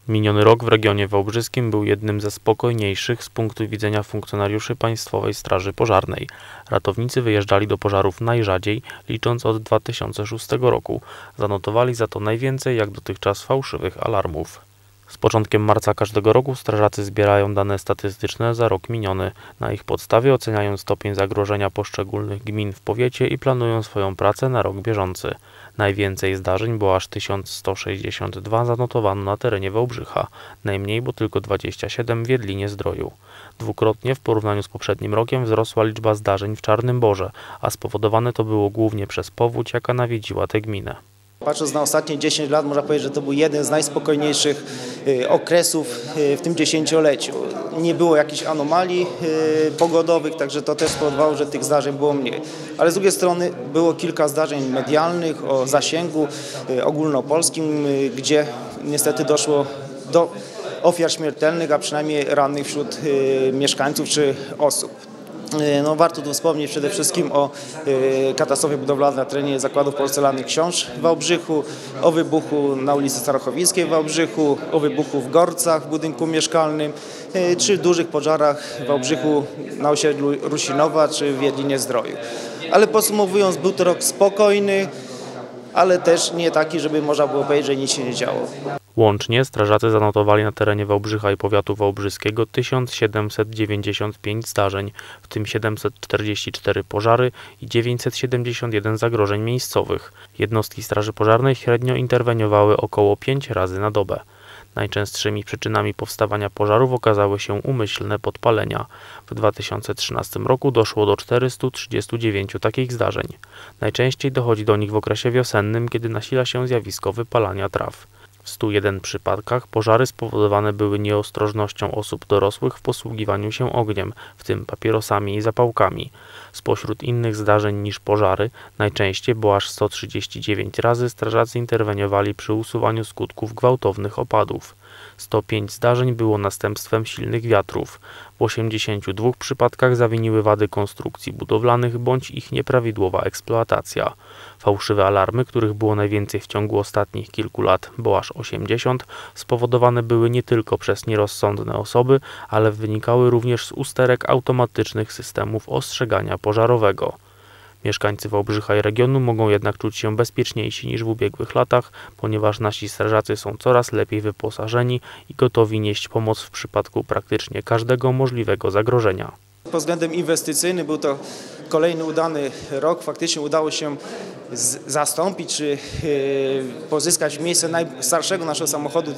Miniony rok w regionie wałbrzyskim był jednym ze spokojniejszych z punktu widzenia funkcjonariuszy Państwowej Straży Pożarnej. Ratownicy wyjeżdżali do pożarów najrzadziej, licząc od 2006 roku. Zanotowali za to najwięcej jak dotychczas fałszywych alarmów. Z początkiem marca każdego roku strażacy zbierają dane statystyczne za rok miniony. Na ich podstawie oceniają stopień zagrożenia poszczególnych gmin w powiecie i planują swoją pracę na rok bieżący. Najwięcej zdarzeń, bo aż 1162 zanotowano na terenie Wałbrzycha. Najmniej, bo tylko 27 w Jedlinie-Zdroju. Dwukrotnie w porównaniu z poprzednim rokiem wzrosła liczba zdarzeń w Czarnym Borze, a spowodowane to było głównie przez powódź, jaka nawiedziła tę gminę. Patrząc na ostatnie 10 lat, można powiedzieć, że to był jeden z najspokojniejszych okresów w tym dziesięcioleciu. Nie było jakichś anomalii pogodowych, także to też spowodowało, że tych zdarzeń było mniej. Ale z drugiej strony było kilka zdarzeń medialnych o zasięgu ogólnopolskim, gdzie niestety doszło do ofiar śmiertelnych, a przynajmniej rannych wśród mieszkańców czy osób. Warto tu wspomnieć przede wszystkim o katastrofie budowlanej na terenie zakładów porcelannych Książ w Wałbrzychu, o wybuchu na ulicy Starachowickiej w Wałbrzychu, o wybuchu w Gorcach w budynku mieszkalnym, czy dużych pożarach w Wałbrzychu na osiedlu Rusinowa czy w Jedlinie-Zdroju. Ale podsumowując, był to rok spokojny, ale też nie taki, żeby można było powiedzieć, że nic się nie działo. Łącznie strażacy zanotowali na terenie Wałbrzycha i powiatu wałbrzyskiego 1795 zdarzeń, w tym 744 pożary i 971 zagrożeń miejscowych. Jednostki Straży Pożarnej średnio interweniowały około 5 razy na dobę. Najczęstszymi przyczynami powstawania pożarów okazały się umyślne podpalenia. W 2013 roku doszło do 439 takich zdarzeń. Najczęściej dochodzi do nich w okresie wiosennym, kiedy nasila się zjawisko wypalania traw. W 101 przypadkach pożary spowodowane były nieostrożnością osób dorosłych w posługiwaniu się ogniem, w tym papierosami i zapałkami. Spośród innych zdarzeń niż pożary, najczęściej, bo aż 139 razy strażacy interweniowali przy usuwaniu skutków gwałtownych opadów. 105 zdarzeń było następstwem silnych wiatrów. W 82 przypadkach zawiniły wady konstrukcji budowlanych bądź ich nieprawidłowa eksploatacja. Fałszywe alarmy, których było najwięcej w ciągu ostatnich kilku lat, bo aż 80, spowodowane były nie tylko przez nierozsądne osoby, ale wynikały również z usterek automatycznych systemów ostrzegania pożarowego. Mieszkańcy Wałbrzycha i regionu mogą jednak czuć się bezpieczniejsi niż w ubiegłych latach, ponieważ nasi strażacy są coraz lepiej wyposażeni i gotowi nieść pomoc w przypadku praktycznie każdego możliwego zagrożenia. Pod względem inwestycyjnym był to kolejny udany rok. Faktycznie udało się zastąpić czy pozyskać miejsce najstarszego naszego samochodu,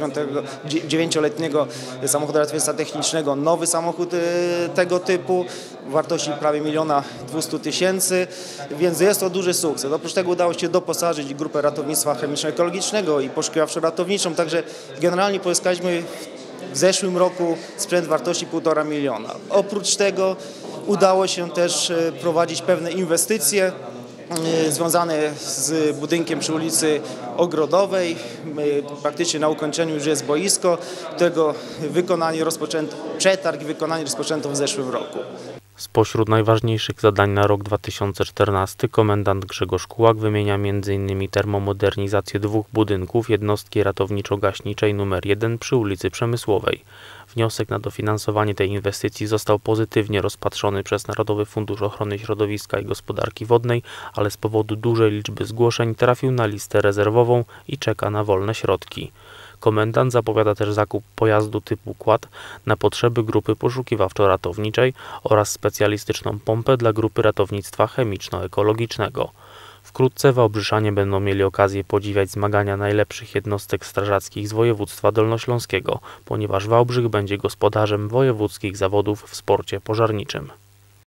29-letniego samochodu ratownictwa technicznego, nowy samochód tego typu w wartości prawie 1 200 000, więc jest to duży sukces. Oprócz tego udało się doposażyć grupę ratownictwa chemiczno-ekologicznego i poszukiwawczo-ratowniczą, także generalnie pozyskaliśmy w zeszłym roku sprzęt wartości 1,5 miliona. Oprócz tego udało się też prowadzić pewne inwestycje związane z budynkiem przy ulicy Ogrodowej. Praktycznie na ukończeniu już jest boisko, którego przetarg i wykonanie rozpoczęto w zeszłym roku. Spośród najważniejszych zadań na rok 2014 komendant Grzegorz Kułak wymienia m.in. termomodernizację 2 budynków jednostki ratowniczo-gaśniczej nr 1 przy ulicy Przemysłowej. Wniosek na dofinansowanie tej inwestycji został pozytywnie rozpatrzony przez Narodowy Fundusz Ochrony Środowiska i Gospodarki Wodnej, ale z powodu dużej liczby zgłoszeń trafił na listę rezerwową i czeka na wolne środki. Komendant zapowiada też zakup pojazdu typu quad na potrzeby grupy poszukiwawczo-ratowniczej oraz specjalistyczną pompę dla grupy ratownictwa chemiczno-ekologicznego. Wkrótce wałbrzyszanie będą mieli okazję podziwiać zmagania najlepszych jednostek strażackich z województwa dolnośląskiego, ponieważ Wałbrzych będzie gospodarzem wojewódzkich zawodów w sporcie pożarniczym.